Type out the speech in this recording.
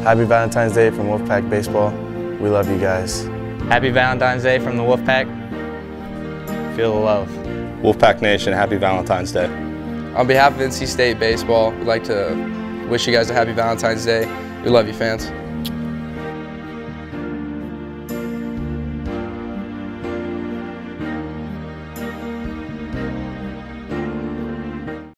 Happy Valentine's Day from Wolfpack Baseball. We love you guys. Happy Valentine's Day from the Wolfpack. Feel the love. Wolfpack Nation, happy Valentine's Day. On behalf of NC State Baseball, we'd like to wish you guys a happy Valentine's Day. We love you, fans.